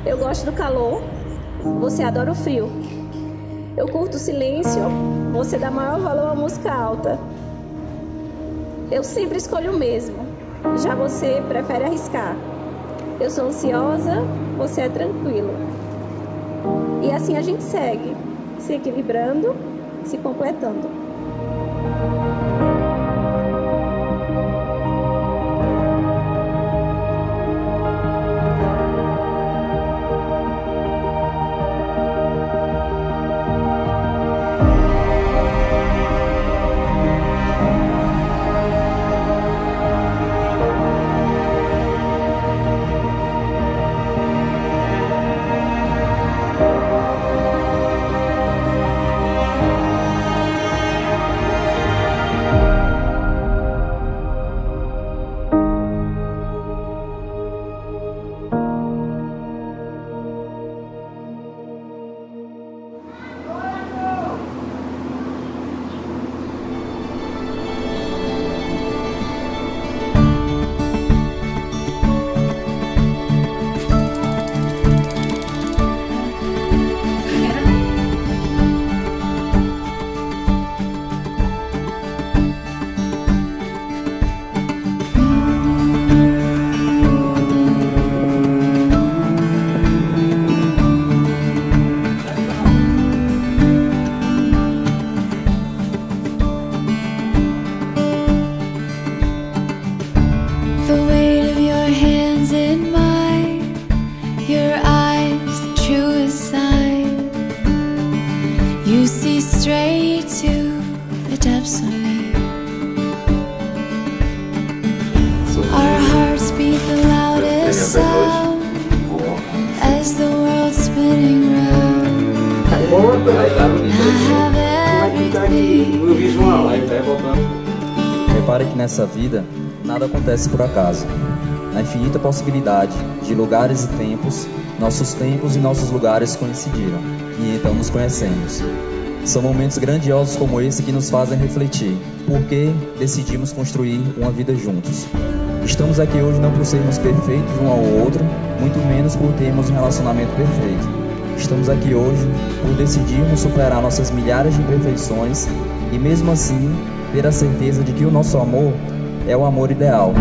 Eu gosto do calor, você adora o frio. Eu curto o silêncio, você dá maior valor à música alta. Eu sempre escolho o mesmo, já você prefere arriscar. Eu sou ansiosa, você é tranquilo. E assim a gente segue, se equilibrando, se completando. Repare que nessa vida nada acontece por acaso. Na infinita possibilidade de lugares e tempos, nossos tempos e nossos lugares coincidiram, e então nos conhecemos. São momentos grandiosos como esse que nos fazem refletir por que decidimos construir uma vida juntos. Estamos aqui hoje não por sermos perfeitos um ao outro, muito menos por termos um relacionamento perfeito. Estamos aqui hoje por decidirmos superar nossas milhares de imperfeições e mesmo assim ter a certeza de que o nosso amor é o amor ideal.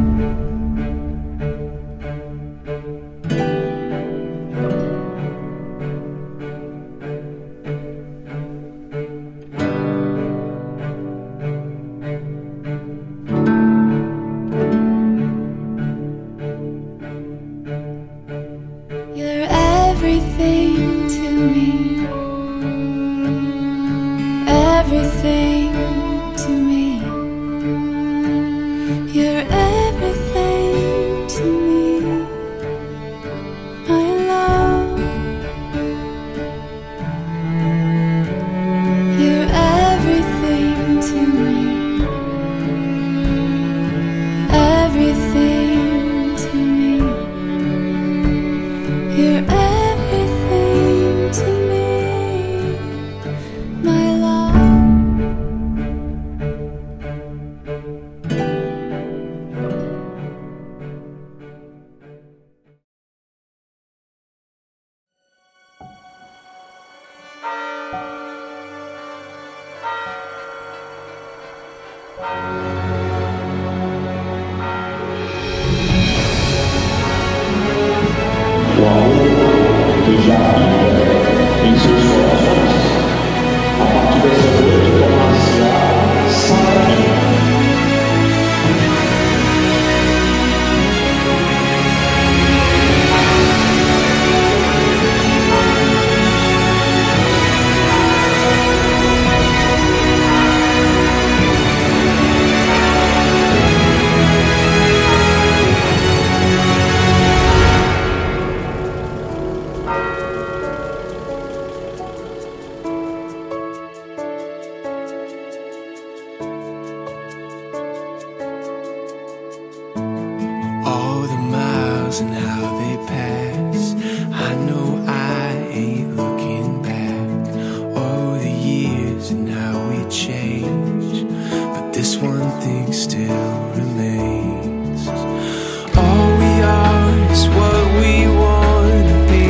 And how they pass, I know I ain't looking back. Oh, the years and how we change, but this one thing still remains. All we are is what we want to be.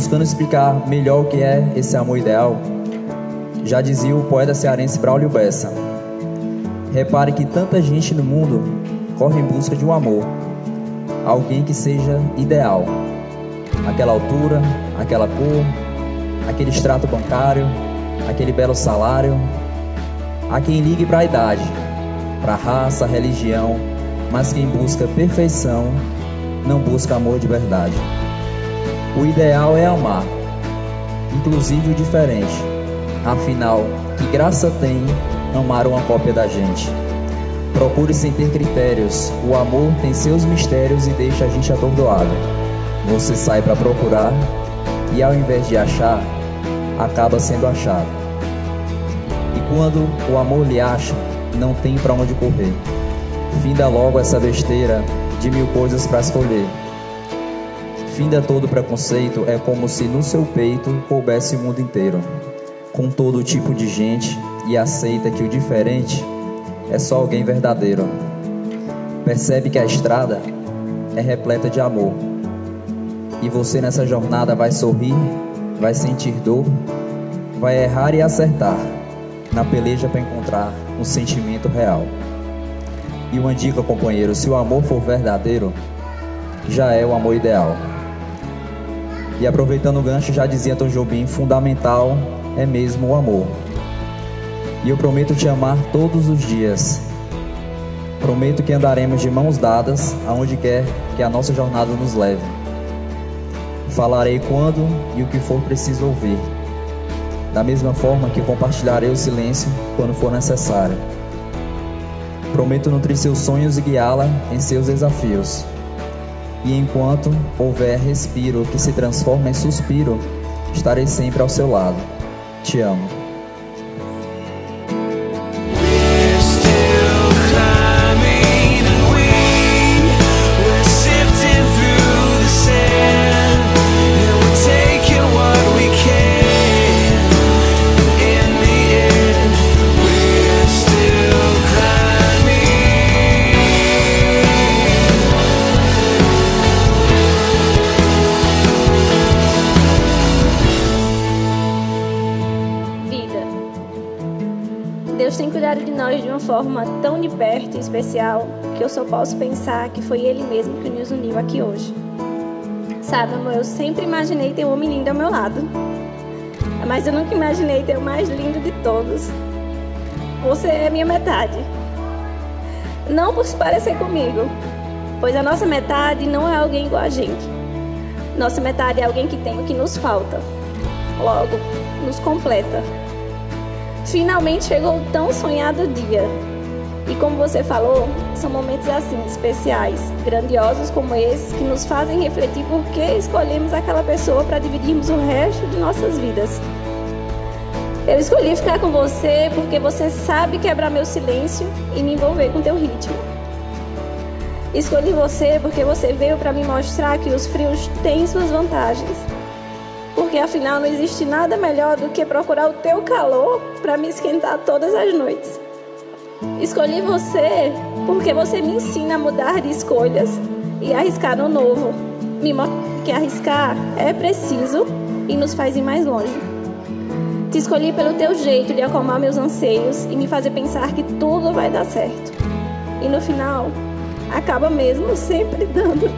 buscando explicar melhor o que é esse amor ideal, já dizia o poeta cearense Braulio Bessa: repare que tanta gente no mundo corre em busca de um amor, alguém que seja ideal, aquela altura, aquela cor, aquele extrato bancário, aquele belo salário. Há quem ligue para a idade, para a raça, religião, mas quem busca perfeição não busca amor de verdade. O ideal é amar, inclusive o diferente. Afinal, que graça tem amar uma cópia da gente? Procure sem ter critérios, o amor tem seus mistérios e deixa a gente atordoado. Você sai para procurar e ao invés de achar, acaba sendo achado. E quando o amor lhe acha, não tem para onde correr. Finda logo essa besteira de mil coisas para escolher. Finda todo preconceito, é como se no seu peito coubesse o mundo inteiro, com todo tipo de gente, e aceita que o diferente é só alguém verdadeiro. Percebe que a estrada é repleta de amor, e você nessa jornada vai sorrir, vai sentir dor, vai errar e acertar, na peleja para encontrar um sentimento real. E uma dica, companheiro: se o amor for verdadeiro, já é o amor ideal. E aproveitando o gancho, já dizia Tom Jobim, fundamental é mesmo o amor. E eu prometo te amar todos os dias. Prometo que andaremos de mãos dadas aonde quer que a nossa jornada nos leve. Falarei quando e o que for preciso ouvir, da mesma forma que compartilharei o silêncio quando for necessário. Prometo nutrir seus sonhos e guiá-la em seus desafios. E enquanto houver respiro que se transforma em suspiro, estarei sempre ao seu lado. Te amo. Deus tem cuidado de nós de uma forma tão de perto e especial que eu só posso pensar que foi Ele mesmo que nos uniu aqui hoje. Sabe, amor, eu sempre imaginei ter um homem lindo ao meu lado, mas eu nunca imaginei ter o mais lindo de todos. Você é minha metade. Não por se parecer comigo, pois a nossa metade não é alguém igual a gente. Nossa metade é alguém que tem o que nos falta, logo, nos completa. Finalmente chegou o tão sonhado dia. E como você falou, são momentos assim, especiais, grandiosos como esses, que nos fazem refletir por que escolhemos aquela pessoa para dividirmos o resto de nossas vidas. Eu escolhi ficar com você porque você sabe quebrar meu silêncio e me envolver com teu ritmo. Escolhi você porque você veio para me mostrar que os frios têm suas vantagens. Porque afinal não existe nada melhor do que procurar o teu calor para me esquentar todas as noites. Escolhi você porque você me ensina a mudar de escolhas e arriscar no novo. Me mostra que arriscar é preciso e nos faz ir mais longe. Te escolhi pelo teu jeito de acalmar meus anseios e me fazer pensar que tudo vai dar certo. E no final, acaba mesmo sempre dando.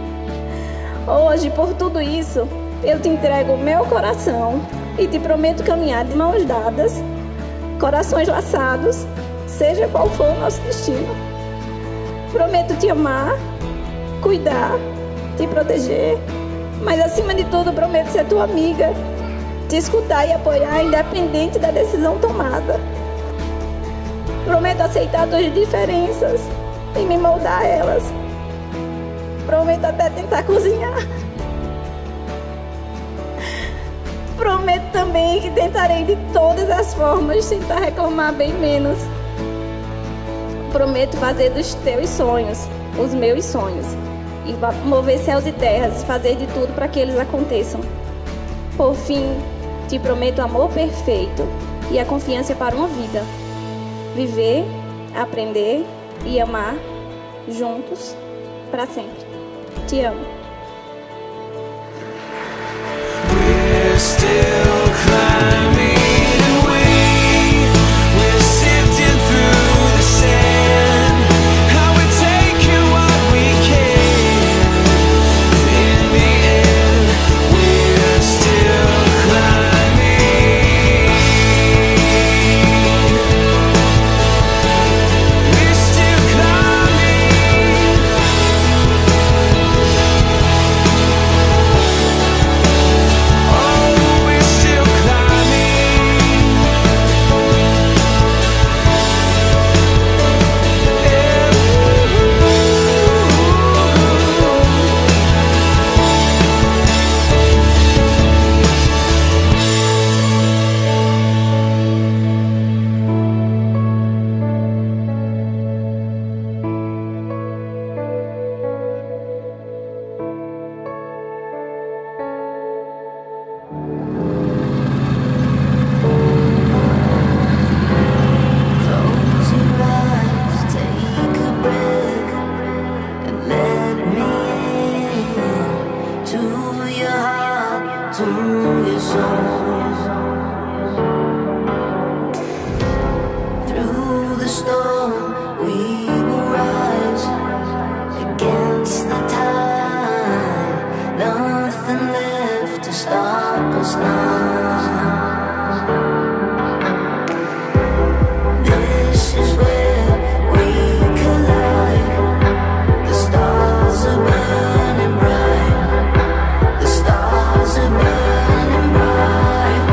Hoje, por tudo isso, eu te entrego o meu coração e te prometo caminhar de mãos dadas, corações laçados, seja qual for o nosso destino. Prometo te amar, cuidar, te proteger, mas acima de tudo prometo ser tua amiga, te escutar e apoiar independente da decisão tomada. Prometo aceitar tuas diferenças e me moldar a elas. Prometo até tentar cozinhar. Prometo também que tentarei de todas as formas tentar reclamar bem menos. Prometo fazer dos teus sonhos os meus sonhos e mover céus e terras, fazer de tudo para que eles aconteçam. Por fim, te prometo amor perfeito e a confiança para uma vida. Viver, aprender e amar juntos para sempre. Te amo. we're still climbing. We're sifting through the sand. How we're taking what we can. In the end, we're still climbing. We're still climbing. Oh, we're still climbing. Close your eyes, take a breath, and let me in to your heart, to your soul. Through the storm, we will rise against the tide. Nothing left to stop us now. This is where we collide. The stars are burning bright. The stars are burning bright.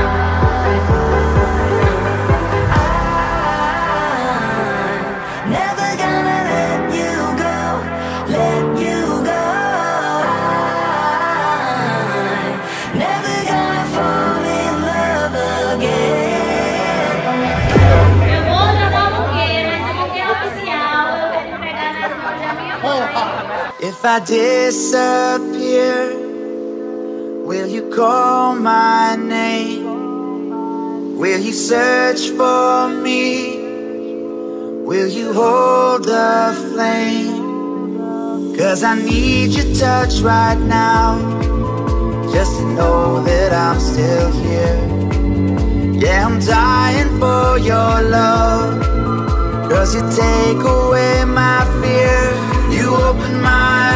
I'm never gonna let you go, let you go. I'm never gonna fall in love again. Eu vou jogar o buquê, mas o buquê oficial eu vou entregar nas mãos da minha mãe. If I disappear, will you call my name? Will you search for me? Will you hold the flame? 'Cause I need your touch right now, just to know that I'm still here. Yeah, I'm dying for your love, 'cause you take away my fear. You open my